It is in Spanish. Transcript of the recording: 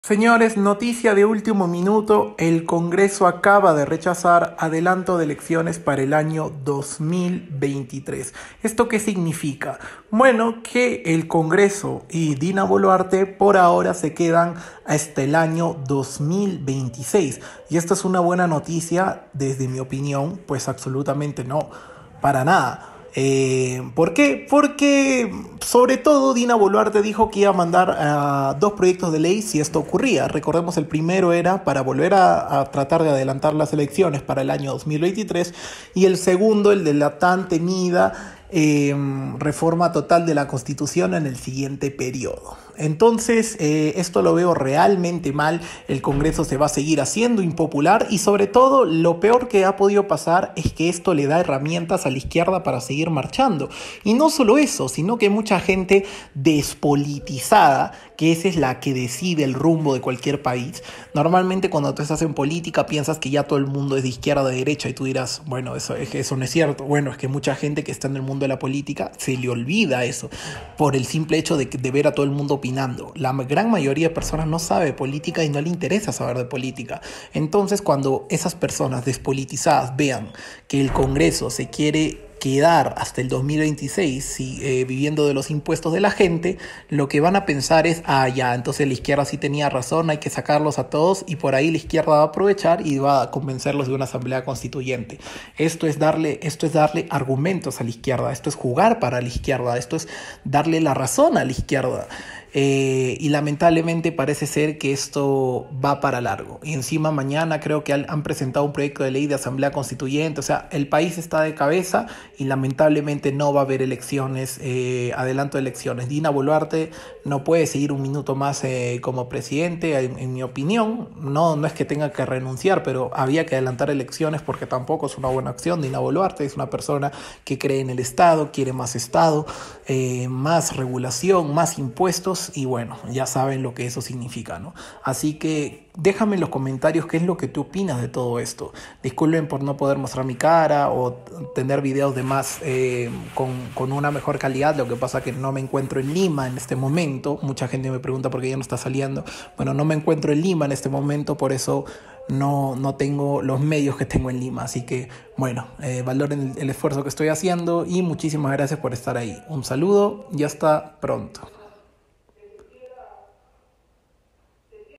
Señores, noticia de último minuto, el Congreso acaba de rechazar adelanto de elecciones para el año 2023. ¿Esto qué significa? Bueno, que el Congreso y Dina Boluarte por ahora se quedan hasta el año 2026. Y esta es una buena noticia desde mi opinión, pues absolutamente no, para nada. ¿Por qué? Porque sobre todo Dina Boluarte dijo que iba a mandar dos proyectos de ley si esto ocurría. Recordemos, el primero era para volver a tratar de adelantar las elecciones para el año 2023 y el segundo, el de la tan temida reforma total de la Constitución en el siguiente periodo. Entonces, esto lo veo realmente mal. El Congreso se va a seguir haciendo impopular y sobre todo lo peor que ha podido pasar es que esto le da herramientas a la izquierda para seguir marchando. Y no solo eso, sino que mucha gente despolitizada, que esa es la que decide el rumbo de cualquier país. Normalmente cuando tú estás en política piensas que ya todo el mundo es de izquierda o de derecha y tú dirás, bueno, eso no es cierto. Bueno, es que mucha gente que está en el mundo de la política se le olvida eso por el simple hecho de ver a todo el mundo opinando. La gran mayoría de personas no sabe de política y no le interesa saber de política. Entonces, cuando esas personas despolitizadas vean que el Congreso se quiere quedar hasta el 2026 viviendo de los impuestos de la gente, lo que van a pensar es, ya, entonces la izquierda sí tenía razón, hay que sacarlos a todos y por ahí la izquierda va a aprovechar y va a convencerlos de una asamblea constituyente. Esto es darle argumentos a la izquierda, esto es jugar para la izquierda, esto es darle la razón a la izquierda. Y lamentablemente parece ser que esto va para largo. Y encima mañana creo que han presentado un proyecto de ley de asamblea constituyente. O sea, el país está de cabeza y lamentablemente no va a haber elecciones, adelanto de elecciones. Dina Boluarte no puede seguir un minuto más como presidente, en mi opinión. No es que tenga que renunciar, pero había que adelantar elecciones porque tampoco es una buena acción. Dina Boluarte es una persona que cree en el Estado, quiere más Estado, más regulación, más impuestos. Y bueno, ya saben lo que eso significa, ¿no? Así que déjame en los comentarios qué es lo que tú opinas de todo esto. Disculpen por no poder mostrar mi cara o tener videos de más con una mejor calidad. Lo que pasa es que no me encuentro en Lima en este momento. Mucha gente me pregunta por qué ya no está saliendo. Bueno, no me encuentro en Lima en este momento, por eso no tengo los medios que tengo en Lima. Así que, bueno, valoren el esfuerzo que estoy haciendo y muchísimas gracias por estar ahí. Un saludo y hasta pronto.